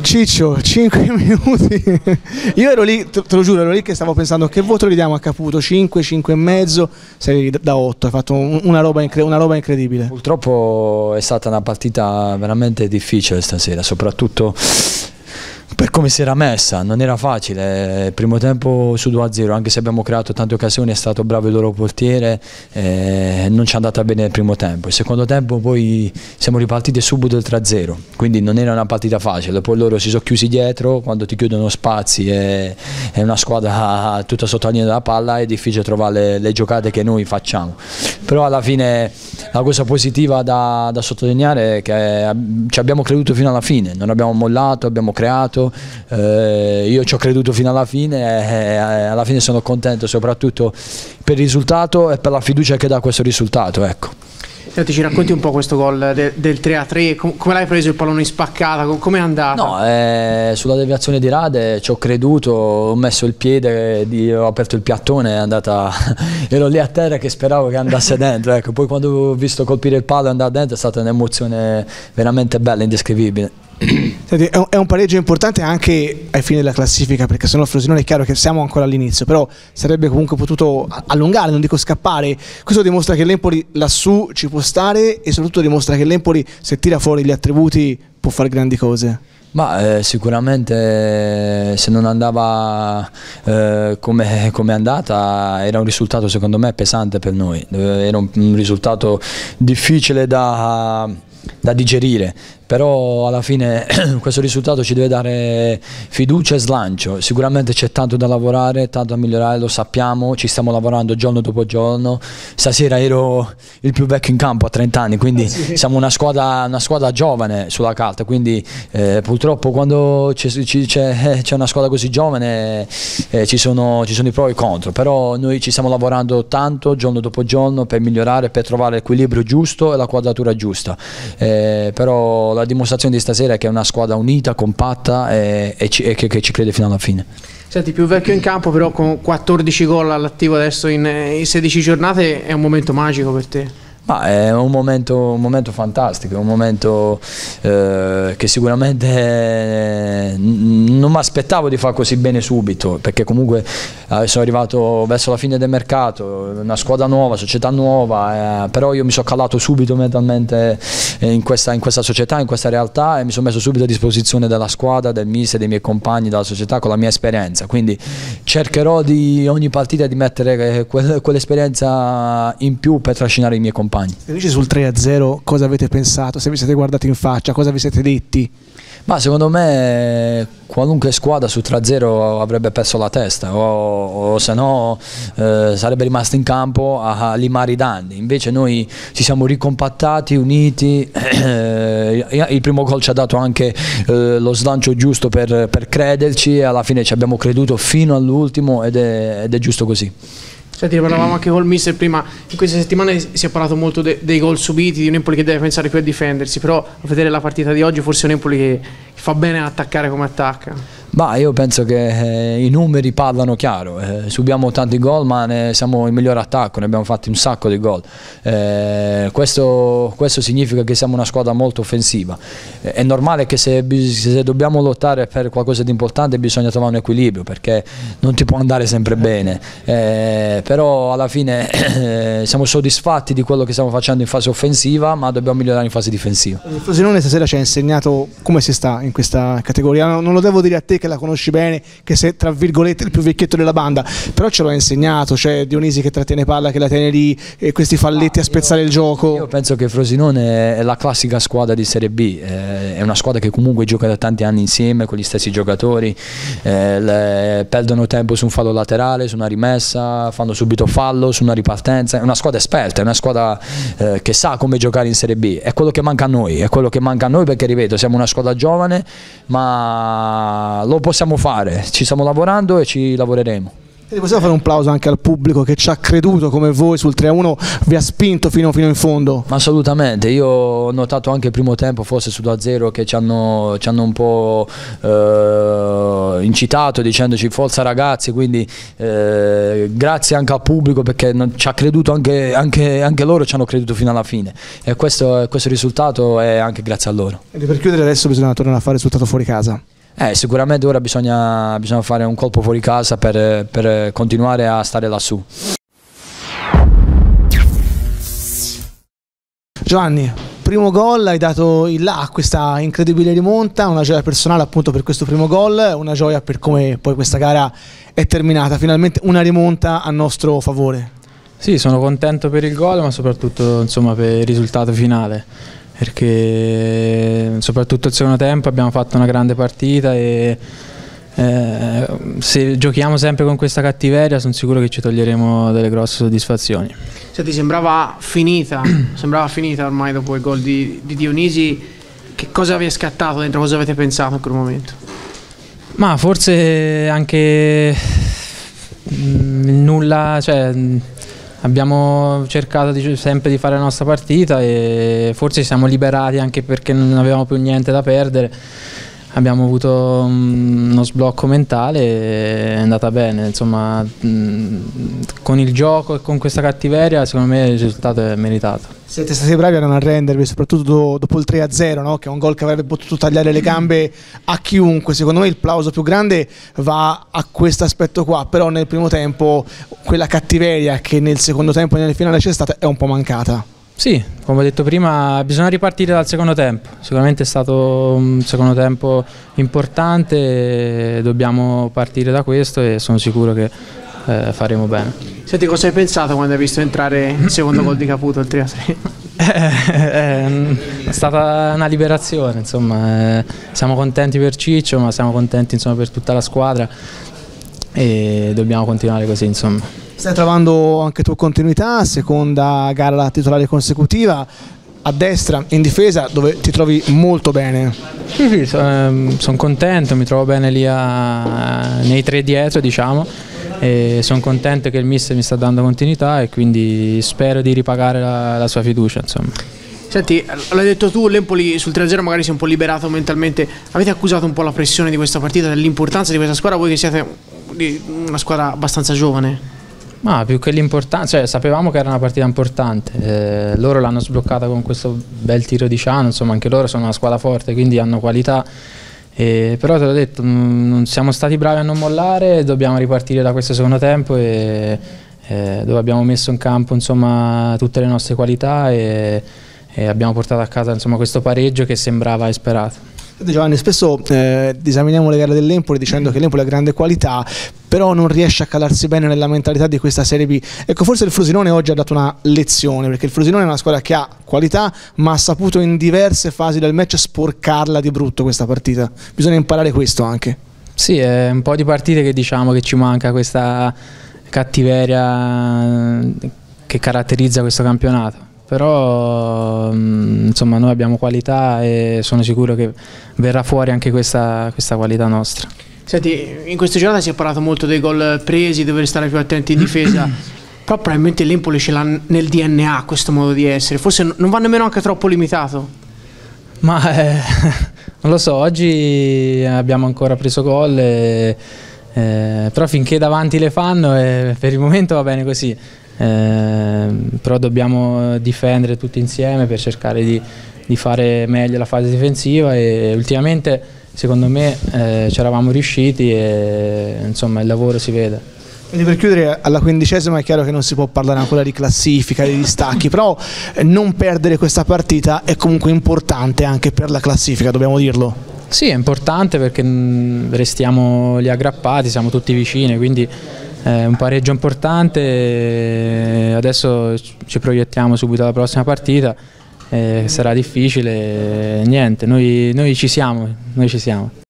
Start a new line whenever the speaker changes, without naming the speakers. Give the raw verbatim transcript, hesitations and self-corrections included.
Ciccio, cinque minuti. Io ero lì, te lo giuro, ero lì che stavo pensando che voto gli diamo a Caputo, cinque, cinque e mezzo, sei da otto, hai fatto una roba, incre una roba incredibile.
Purtroppo è stata una partita veramente difficile stasera, soprattutto per come si era messa, non era facile. Il primo tempo su due a zero, anche se abbiamo creato tante occasioni, è stato bravo il loro portiere, eh, non ci è andata bene il primo tempo. Il secondo tempo poi siamo ripartiti subito il tre a zero, quindi non era una partita facile. Poi loro si sono chiusi dietro, quando ti chiudono spazi e è una squadra tutta sotto la linea della palla, è difficile trovare le, le giocate che noi facciamo. Però alla fine la cosa positiva da, da sottolineare è che ci abbiamo creduto fino alla fine, non abbiamo mollato, abbiamo creato. Eh, io ci ho creduto fino alla fine e alla fine sono contento soprattutto per il risultato e per la fiducia che dà questo risultato, ecco.
Senti, ci racconti un po' questo gol de del tre a tre, Com come l'hai preso il pallone in spaccata, come è andata?
No, eh, sulla deviazione di Rade ci ho creduto, ho messo il piede, di, ho aperto il piattone, è andata, ero lì a terra che speravo che andasse dentro, ecco. Poi quando ho visto colpire il palo e andare dentro è stata un'emozione veramente bella, indescrivibile.
Senti, è, un, è un pareggio importante anche ai fini della classifica, perché sennò il Frosinone è chiaro che siamo ancora all'inizio, però sarebbe comunque potuto allungare, non dico scappare. Questo dimostra che l'Empoli lassù ci può stare e soprattutto dimostra che l'Empoli, se tira fuori gli attributi, può fare grandi cose.
Ma eh, sicuramente eh, se non andava eh, come com è andata era un risultato secondo me pesante per noi, era un, un risultato difficile da, da digerire. Però alla fine questo risultato ci deve dare fiducia e slancio. Sicuramente c'è tanto da lavorare, tanto da migliorare, lo sappiamo, ci stiamo lavorando giorno dopo giorno. Stasera ero il più vecchio in campo a trenta anni, quindi sì, siamo una squadra, una squadra giovane sulla carta, quindi eh, purtroppo quando c'è una squadra così giovane eh, ci, sono, ci sono i pro e i contro, però noi ci stiamo lavorando tanto giorno dopo giorno per migliorare, per trovare l'equilibrio giusto e la quadratura giusta. Eh, però la dimostrazione di stasera è che è una squadra unita, compatta e, e, ci, e che, che ci crede fino alla fine.
Senti, più vecchio in campo, però con quattordici gol all'attivo adesso in, in sedici giornate, è un momento magico per te?
Ma è un momento, un momento fantastico, è un momento eh, che sicuramente eh, non mi aspettavo di fare così bene subito, perché comunque eh, sono arrivato verso la fine del mercato, una squadra nuova, società nuova, eh, però io mi sono calato subito mentalmente in questa, in questa società, in questa realtà, e mi sono messo subito a disposizione della squadra, del mister, dei miei compagni, della società, con la mia esperienza. Quindi cercherò di ogni partita di mettere quell'esperienza in più per trascinare i miei compagni.
Invece sul tre a zero cosa avete pensato? Se vi siete guardati in faccia, cosa vi siete detti?
Ma secondo me qualunque squadra su tre a zero avrebbe perso la testa o, o se no eh, sarebbe rimasto in campo a, a limare i danni. Invece noi ci siamo ricompattati, uniti, eh, il primo gol ci ha dato anche eh, lo slancio giusto per, per crederci e alla fine ci abbiamo creduto fino all'ultimo ed è, ed è giusto così.
Senti, parlavamo anche col mister prima, in queste settimane si è parlato molto de dei gol subiti, di un Empoli che deve pensare più a difendersi, però a vedere la partita di oggi forse è un Empoli che fa bene a attaccare come attacca.
Ma io penso che eh, i numeri parlano chiaro, eh, subiamo tanti gol ma ne siamo il miglior attacco, ne abbiamo fatti un sacco di gol, eh, questo, questo significa che siamo una squadra molto offensiva. Eh, è normale che se, se dobbiamo lottare per qualcosa di importante bisogna trovare un equilibrio, perché non ti può andare sempre bene, eh, però alla fine eh, siamo soddisfatti di quello che stiamo facendo in fase offensiva, ma dobbiamo migliorare in fase difensiva.
Il Frosinone stasera ci ha insegnato come si sta in questa categoria, non lo devo dire a te che la conosci bene, che sei tra virgolette il più vecchietto della banda, però ce l'ho insegnato, c'è Dionisi che trattiene palla, che la tiene lì, e questi falletti ah, a spezzare io, il gioco.
Io penso che Frosinone è la classica squadra di Serie B, eh, è una squadra che comunque gioca da tanti anni insieme con gli stessi giocatori, eh, le, perdono tempo su un fallo laterale, su una rimessa, fanno subito fallo, su una ripartenza. È una squadra esperta, è una squadra eh, che sa come giocare in Serie B, è quello che manca a noi, è quello che manca a noi perché ripeto, siamo una squadra giovane, ma lo possiamo fare, ci stiamo lavorando e ci lavoreremo.
E possiamo fare un plauso anche al pubblico che ci ha creduto come voi sul tre a uno, vi ha spinto fino, fino in fondo?
Ma assolutamente, io ho notato anche il primo tempo, forse su due a zero, che ci hanno, ci hanno un po' eh, incitato dicendoci forza ragazzi, quindi eh, grazie anche al pubblico perché non, ci ha creduto anche, anche, anche loro, ci hanno creduto fino alla fine e questo, questo risultato è anche grazie a loro.
E per chiudere adesso bisogna tornare a fare il risultato fuori casa.
Eh, sicuramente ora bisogna, bisogna fare un colpo fuori casa per, per continuare a stare lassù.
Giovanni, primo gol, hai dato il là a questa incredibile rimonta, una gioia personale appunto per questo primo gol, una gioia per come poi questa gara è terminata, finalmente una rimonta a nostro favore.
Sì, sono contento per il gol, ma soprattutto insomma, per il risultato finale, perché soprattutto il secondo tempo abbiamo fatto una grande partita e eh, se giochiamo sempre con questa cattiveria sono sicuro che ci toglieremo delle grosse soddisfazioni.
Senti, sembrava finita, sembrava finita ormai dopo il gol di, di Dionisi. Che cosa vi è scattato dentro, cosa avete pensato in quel momento?
Ma forse anche mh, nulla, cioè abbiamo cercato di, sempre di fare la nostra partita e forse ci siamo liberati anche perché non avevamo più niente da perdere. Abbiamo avuto uno sblocco mentale e è andata bene, insomma, con il gioco e con questa cattiveria secondo me il risultato è meritato.
Siete stati bravi a non arrendervi, soprattutto dopo il tre a zero, no? Che è un gol che avrebbe potuto tagliare le gambe a chiunque. Secondo me il plauso più grande va a questo aspetto qua, però nel primo tempo quella cattiveria che nel secondo tempo e nelle finali c'è stata è un po' mancata.
Sì, come ho detto prima, bisogna ripartire dal secondo tempo. Sicuramente è stato un secondo tempo importante, dobbiamo partire da questo e sono sicuro che eh, faremo bene.
Senti, cosa hai pensato quando hai visto entrare il secondo gol di Caputo, il tre a tre?
È stata una liberazione, insomma, eh, siamo contenti per Ciccio, ma siamo contenti insomma, per tutta la squadra e dobbiamo continuare così, insomma.
Stai trovando anche tu continuità, seconda gara la titolare consecutiva, a destra, in difesa, dove ti trovi molto bene.
Sì, sì, sono, sono contento, mi trovo bene lì a, nei tre dietro, diciamo, e sono contento che il mister mi sta dando continuità e quindi spero di ripagare la, la sua fiducia, insomma.
Senti, l'hai detto tu, l'Empoli sul tre a zero magari si è un po' liberato mentalmente. Avete accusato un po' la pressione di questa partita, dell'importanza di questa squadra, voi che siete una squadra abbastanza giovane?
Ma più che l'importanza, cioè sapevamo che era una partita importante, eh, loro l'hanno sbloccata con questo bel tiro di Ciano, insomma anche loro sono una squadra forte, quindi hanno qualità, eh, però te l'ho detto, non siamo stati bravi a non mollare, dobbiamo ripartire da questo secondo tempo e, eh, dove abbiamo messo in campo insomma, tutte le nostre qualità e, e abbiamo portato a casa insomma, questo pareggio che sembrava esperato.
Giovanni, spesso eh, disaminiamo le gare dell'Empoli dicendo che l'Empoli ha grande qualità, però non riesce a calarsi bene nella mentalità di questa Serie B. Ecco, forse il Frosinone oggi ha dato una lezione, perché il Frosinone è una squadra che ha qualità, ma ha saputo in diverse fasi del match sporcarla di brutto questa partita. Bisogna imparare questo anche.
Sì, è un po' di partite che diciamo che ci manca questa cattiveria che caratterizza questo campionato. Però insomma noi abbiamo qualità e sono sicuro che verrà fuori anche questa, questa qualità nostra.
Senti, in queste giornate si è parlato molto dei gol presi, dover stare più attenti in difesa, però probabilmente l'Empoli ce l'ha nel D N A questo modo di essere, forse non va nemmeno anche troppo limitato. Ma
eh, non lo so, oggi abbiamo ancora preso gol, e, eh, però finché davanti le fanno eh, per il momento va bene così. Eh, però dobbiamo difendere tutti insieme per cercare di, di fare meglio la fase difensiva e ultimamente secondo me eh, ci eravamo riusciti e insomma il lavoro si vede.
Quindi per chiudere, alla quindicesima è chiaro che non si può parlare ancora di classifica, di distacchi, però non perdere questa partita è comunque importante anche per la classifica, dobbiamo dirlo.
Sì, è importante perché restiamo lì aggrappati, siamo tutti vicini, quindi è un pareggio importante, adesso ci proiettiamo subito alla prossima partita, eh, sarà difficile, niente, noi, noi ci siamo, noi ci siamo.